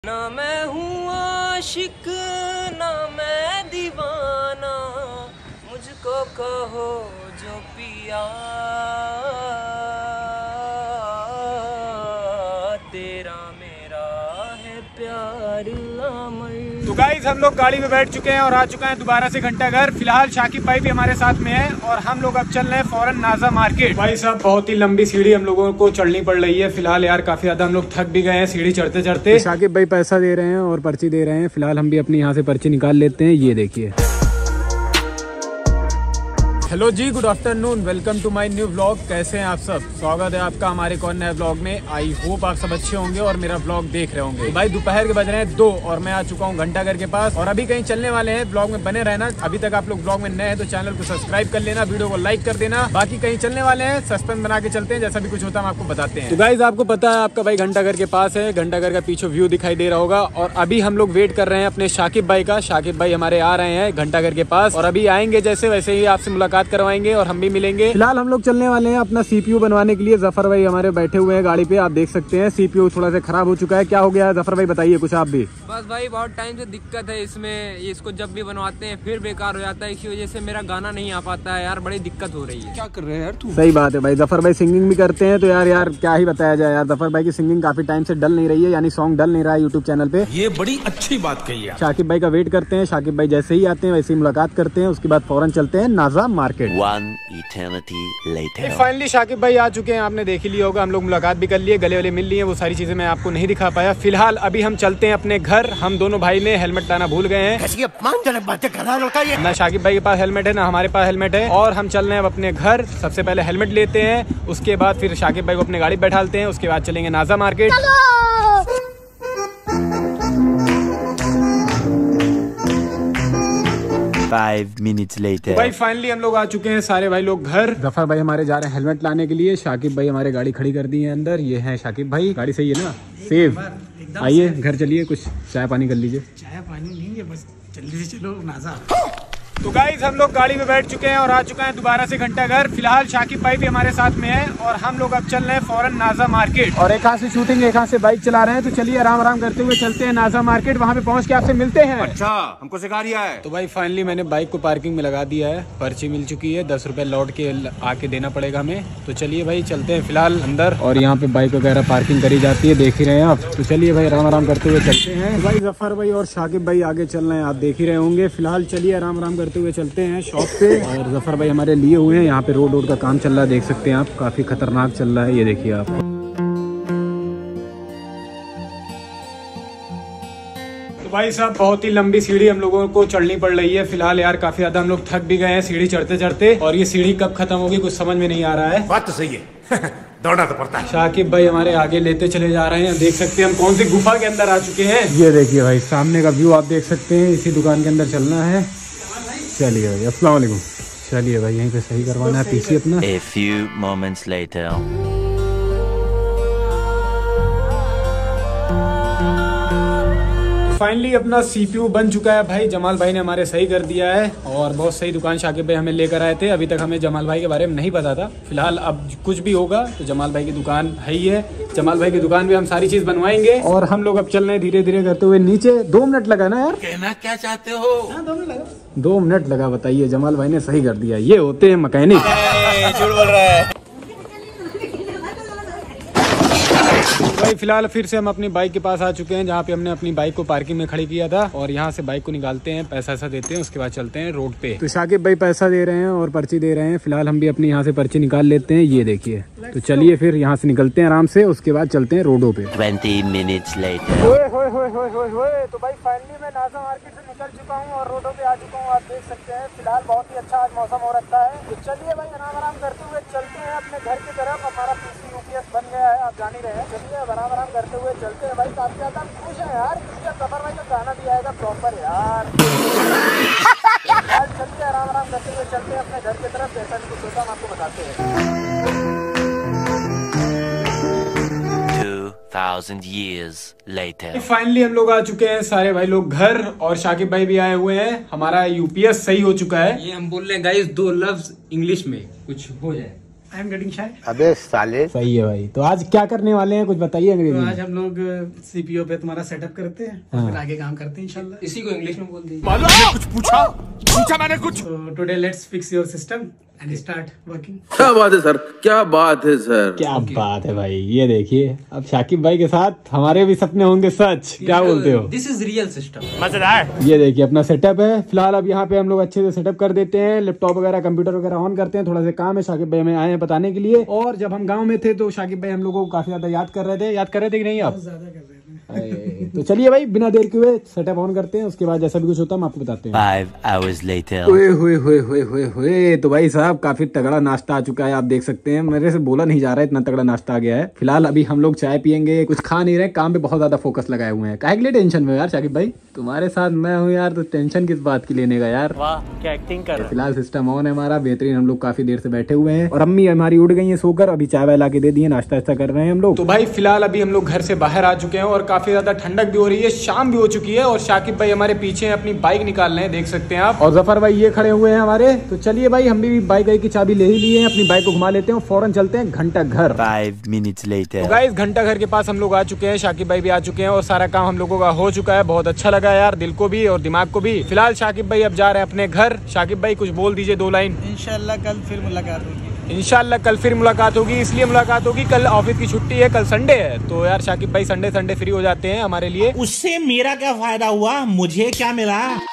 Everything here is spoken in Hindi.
ना मैं हूँ आशिक ना मैं दीवाना, मुझको कहो जो पिया, तेरा मेरा है प्यार अमर। तो गाइस हम लोग गाड़ी में बैठ चुके हैं और आ चुके हैं दोबारा से घंटाघर। फिलहाल शाकिब भाई भी हमारे साथ में है और हम लोग अब चल रहे हैं फौरन नाजा मार्केट। भाई साहब बहुत ही लंबी सीढ़ी हम लोगों को चढ़नी पड़ रही है। फिलहाल यार काफी ज्यादा हम लोग थक भी गए हैं सीढ़ी चढ़ते चढ़ते। शाकिब भाई पैसा दे रहे हैं और पर्ची दे रहे हैं। फिलहाल हम भी अपनी यहाँ से पर्ची निकाल लेते हैं। ये देखिए। Hello ji, good afternoon, welcome to my new vlog. कैसे हैं आप सब? स्वागत है आपका हमारे एक और नए व्लॉग में। आई होप आप सब अच्छे होंगे और मेरा व्लॉग देख रहे होंगे। भाई दोपहर के बज रहे हैं 2 और मैं आ चुका हूँ घंटाघर के पास और अभी कहीं चलने वाले हैं। व्लॉग में बने रहना। अभी तक आप लोग व्लॉग में नए हैं तो चैनल को सब्सक्राइब कर लेना, वीडियो को लाइक कर देना। बाकी कहीं चलने वाले हैं, सस्पेंस बना के चलते हैं। जैसा भी कुछ होता है हम आपको बताते हैं। तो गाइस आपको पता है आपका भाई घंटाघर के पास है। घंटाघर का पीछे व्यू दिखाई दे रहा होगा और अभी हम लोग वेट कर रहे हैं अपने शाकिब भाई का। शाकिब भाई हमारे आ रहे हैं घंटाघर के पास और अभी आएंगे जैसे वैसे ही आपसे मुलाकात करवाएंगे और हम भी मिलेंगे। फिलहाल हम लोग चलने वाले हैं अपना सीपीयू बनवाने के लिए। जफर भाई हमारे बैठे हुए हैं गाड़ी पे, आप देख सकते हैं। सीपीयू थोड़ा सा खराब हो चुका है। क्या हो गया है जफर भाई, बताइए कुछ आप भी। बस भाई बहुत टाइम से दिक्कत है इसमें, इसको जब भी बनवाते हैं फिर बेकार हो जाता है। इसी वजह से मेरा गाना नहीं आ पाता है यार, बड़ी दिक्कत हो रही है। क्या कर रहे हैं यार तू? सही बात है भाई, जफर भाई सिंगिंग भी करते हैं तो यार क्या ही बताया जाए यार। जफर भाई की सिंगिंग काफी टाइम से डल नहीं रही है, यानी सॉन्ग डल नहीं रहा है यूट्यूब चैनल पे। ये बड़ी अच्छी बात कही है। शाकिब भाई का वेट करते हैं। शाकिब भाई जैसे ही आते हैं वैसे ही मुलाकात करते हैं। उसके बाद फौरन चलते हैं नाजा मार्केट। फाइनली शाकिब भाई आ चुके हैं। आपने देख ही लिया होगा, हम लोग मुलाकात भी कर लिए, गले वाले मिल लिए। वो सारी चीजें मैं आपको नहीं दिखा पाया। फिलहाल अभी हम चलते हैं अपने घर। हम दोनों भाई ने हेलमेट लाना भूल गए हैं। ना शाकिब भाई के पास हेलमेट है ना हमारे पास हेलमेट है और हम चल रहे हैं अब अपने घर। सबसे पहले हेलमेट लेते हैं, उसके बाद फिर शाकिब भाई को अपने गाड़ी बैठालते हैं। उसके बाद चलेंगे नाजा मार्केट। 5 minutes later. भाई फाइनली हम लोग आ चुके हैं सारे भाई लोग घर। जफर भाई हमारे जा रहे हैं हेलमेट लाने के लिए। शाकिब भाई हमारे गाड़ी खड़ी कर दी है अंदर। ये है शाकिब भाई, गाड़ी सही है ना? सेफ। आइए घर चलिए, कुछ चाय पानी कर लीजिए। चाय पानी नहीं है, बस जल्दी से चलो नाजा। तो गाइस हम लोग गाड़ी में बैठ चुके हैं और आ चुके हैं दोबारा से घंटाघर। फिलहाल शाकिब भाई भी हमारे साथ में है और हम लोग अब चल रहे हैं फौरन नाजा मार्केट। और एक हाथ से शूटिंग एक हाथ से बाइक चला रहे हैं। तो चलिए आराम आराम करते हुए चलते हैं नाजा मार्केट। वहाँ पे पहुँच के आपसे मिलते हैं। अच्छा, हमको सिखा रिया है। तो भाई फाइनली मैंने बाइक को पार्किंग में लगा दिया है। पर्ची मिल चुकी है, 10 रुपए लौट के आके देना पड़ेगा हमें। तो चलिए भाई चलते हैं फिलहाल अंदर। और यहाँ पे बाइक वगैरह पार्किंग करी जाती है, देख ही रहे हैं आप। तो चलिए भाई आराम आराम करते हुए चलते हैं। भाई जफर भाई और शाकिब भाई आगे चल रहे हैं, आप देख ही रहे होंगे। फिलहाल चलिए आराम आराम करते हुए चलते हैं शॉप पे। और जफर भाई हमारे लिए हुए हैं। यहाँ पे रोड का काम चल रहा है, देख सकते हैं आप, काफी खतरनाक चल रहा है। ये देखिए आप। भाई साहब बहुत ही लंबी सीढ़ी हम लोगों को चढ़नी पड़ रही है। फिलहाल यार काफी ज्यादा हम लोग थक भी गए हैं सीढ़ी चढ़ते चढ़ते और ये सीढ़ी कब खत्म होगी कुछ समझ में नहीं आ रहा है। बात तो सही है। दौड़ना तो पड़ता है। शाकिब भाई हमारे आगे लेते चले जा रहे हैं। देख सकते हैं हम कौन सी गुफा के अंदर आ चुके हैं। ये देखिए भाई सामने का व्यू आप देख सकते हैं। इसी दुकान के अंदर चलना है। चलिए भाई, अस्सलाम वालेकुम। चलिए भाई यहीं पे सही करवाना है पीसी अपना। A few moments later. Finally अपना सीपीयू बन चुका है भाई। जमाल भाई ने हमारे सही कर दिया है और बहुत सही दुकान शाकिब भाई हमें लेकर आए थे। अभी तक हमें जमाल भाई के बारे में नहीं पता था। फिलहाल अब कुछ भी होगा तो जमाल भाई की दुकान है ही है। जमाल भाई की दुकान पे हम सारी चीज बनवाएंगे और हम लोग अब चल रहे हैं धीरे धीरे करते हुए नीचे। 2 मिनट लगा ना यार? कहना क्या चाहते हो? 2 मिनट लगा, बताइए। जमाल भाई ने सही कर दिया। ये होते हैं मैकेनिक। झूठ बोल रहा है भाई फिलहाल फिर से हम अपनी बाइक के पास आ चुके हैं जहाँ पे हमने अपनी बाइक को पार्किंग में खड़ी किया था। और यहाँ से बाइक को निकालते हैं, पैसा ऐसा देते हैं, उसके बाद चलते हैं रोड पे। तो शाकिब भाई पैसा दे रहे हैं और पर्ची दे रहे हैं। फिलहाल हम भी अपनी यहाँ से पर्ची निकाल लेते हैं। ये देखिए। तो चलिए फिर यहाँ से निकलते हैं आराम से, उसके बाद चलते हैं रोडों पे। 20 minutes later. तो भाई फाइनली मैं नाजा मार्केट से निकल चुका हूँ और रोडों पे आ चुका हूँ, आप देख सकते हैं। फिलहाल बहुत ही अच्छा आज मौसम हो रखा है। तो चलिए भाई आराम आराम करते हुए चलते हैं अपने घर की तरफ। हमारा पीसी यूपीएस बन गया है, आप जान ही रहे हैं। चलिए आराम आराम करते हुए चलते हैं भाई। काफी ज्यादा खुश है यार, क्योंकि जफर भाई का गाना भी आएगा प्रॉपर यार। चलिए आराम आराम करते हुए चलते हैं अपने घर की तरफ। जैसा भी कुछ होता हम आपको बताते हैं। 2000 years later. फाइनली हम लोग आ चुके हैं सारे भाई लोग घर और शाकिब भाई भी आए हुए हैं। हमारा यूपीएस सही हो चुका है। ये हम बोल रहे हैं गाइस 2 लफ्ज इंग्लिश में कुछ हो जाए। I am getting shy. अबे साले। सही है भाई। तो आज क्या करने वाले हैं, कुछ बताइए अंग्रेजी तो में। आज हम लोग सीपीयू पे तुम्हारा सेटअप करते हैं और फिर आगे काम करते हैं इंशाल्लाह। इसी को इंग्लिश में बोल दीजिए। मालूम है कुछ पूछा मैंने कुछ। तो today let's fix your system and start working. क्या बात है सर, क्या बात है सर। क्या बात है भाई। ये देखिए अब शाकिब भाई के साथ हमारे भी सपने होंगे सच। क्या बोलते हो? This is real system. मजेदार। ये देखिए अपना सेटअप है। फिलहाल अब यहाँ पे हम लोग अच्छे से सेटअप कर देते हैं, लैपटॉप वगैरह कंप्यूटर वगैरह ऑन करते हैं। थोड़ा सा काम है, शाकिब भाई हमें आए हैं बताने के लिए। और जब हम गाँव में थे तो शाकिब भाई हम लोगों को काफी ज्यादा याद कर रहे थे कि नहीं आप? ज्यादा कर रहे हैं। तो चलिए भाई बिना देर के हुए सेटअप ऑन करते हैं, उसके बाद जैसा भी कुछ होता है हम आपको बताते हैं। 5 hours later. हुए तो भाई साहब काफी तगड़ा नाश्ता आ चुका है, आप देख सकते हैं। मेरे से बोला नहीं जा रहा है, इतना तगड़ा नाश्ता आ गया है। फिलहाल अभी हम लोग चाय पियेंगे, कुछ खा नहीं रहे, काम पे बहुत ज्यादा फोकस लगाए हुए हैं। काहे के लिए टेंशन में यार शाकिब भाई? तुम्हारे साथ मैं हूँ यार, तो टेंशन किस बात की लेने का यार। वाह क्या एक्टिंग कर रहा है। फिलहाल सिस्टम ऑन है हमारा बेहतरीन। हम लोग काफी देर से बैठे हुए हैं और अम्मी हमारी उठ गई है सोकर। अभी चाय वाय ला के दे दिए, नाश्ता कर रहे हैं हम लोग। तो भाई फिलहाल अभी हम लोग घर से बाहर आ चुके हैं और काफी ज्यादा ठंडक भी हो रही है, शाम भी हो चुकी है। और शाकिब भाई हमारे पीछे अपनी बाइक निकाल रहे हैं, देख सकते हैं आप। और जफर भाई ये खड़े हुए हैं हमारे। तो चलिए भाई हम भी बाइक की चाबी ले ही लिए हैं, अपनी बाइक को घुमा लेते हैं और फौरन चलते हैं घंटा घर। 5 minutes later. तो गाइस घंटा घर के पास हम लोग आ चुके हैं, शाकिब भाई भी आ चुके हैं और सारा काम हम लोगों का हो चुका है। बहुत अच्छा लगा यार, दिल को भी और दिमाग को भी। फिलहाल शाकिब भाई अब जा रहे हैं अपने घर। शाकिब भाई कुछ बोल दीजिए 2 लाइन। इंशाल्लाह कल फिर मुलाकात होगी। इंशाल्लाह कल फिर मुलाकात होगी। इसलिए मुलाकात होगी, कल ऑफिस की छुट्टी है, कल संडे है। तो यार शाकिब भाई संडे फ्री हो जाते हैं हमारे लिए। उससे मेरा क्या फायदा हुआ, मुझे क्या मिला?